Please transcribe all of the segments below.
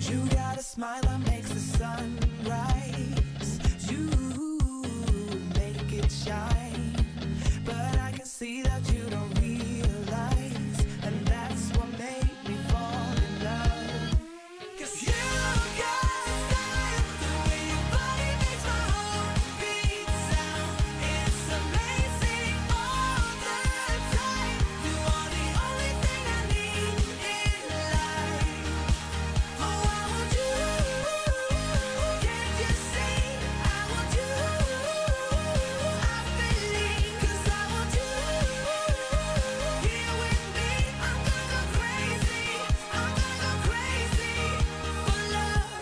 You got a smile that makes the sun rise. You make it shine, but I can see that you don't realize, and that's what made me fall in love. 'Cause you got a style, the way your body makes my heart beat sound. It's amazing all the time. You are the only thing I need in life. Oh, I want you. Can't you see? I want you. I believe, 'cause I want you. Here with me, I'm gonna go crazy. I'm gonna go crazy for love.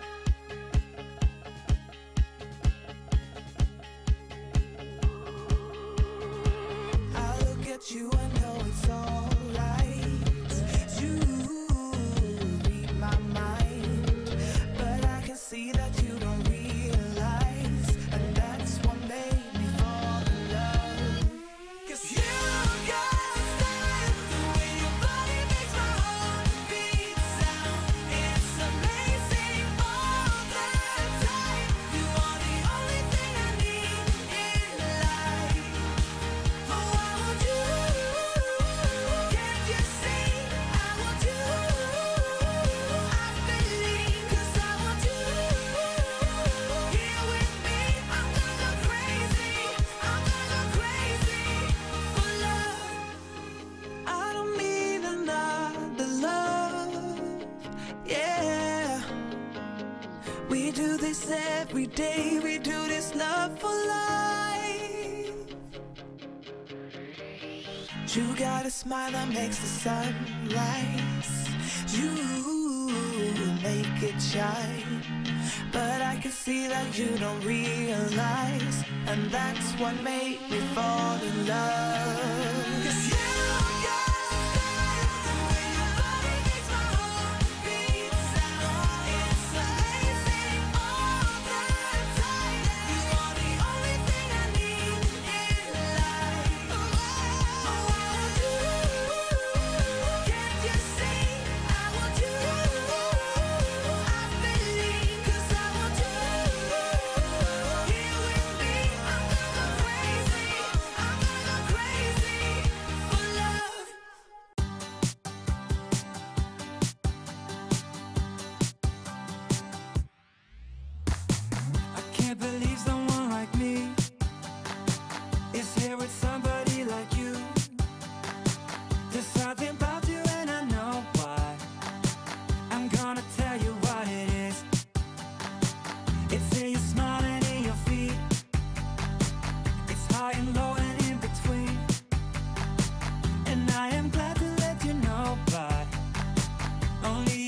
I look at you and know it's alright. You read my mind, but I can see that you don't realize, and that's what made me fall in love. 'Cause you got a style, the way your body makes my heart beat sound. It's amazing all the time. You are the only thing I need in life. Oh, I want you. Can't you see? I want you. I believe, 'cause I want you. Here with me, I'm gonna go crazy. I'm gonna go crazy for love. I don't need another love. Yeah, we do this every day. We do this love for life. You got a smile that makes the sun rise. You make it shine, but I can see that you don't realize, and that's what made me fall in love. 'Cause you got a style, the way your body makes my heart beat sound. It's amazing all the time. You are the only thing I need in life. Oh, I want you. Can't you see? I want you. I believe, 'cause I want you. Here with me, I'm gonna go crazy. I'm gonna go crazy for love. I can't believe someone like me is here with somebody like you. There's something about you and I know why. I'm gonna tell you what it is. It's in your smile and in your feet. It's high and low and in between. And I am glad to let you know, but only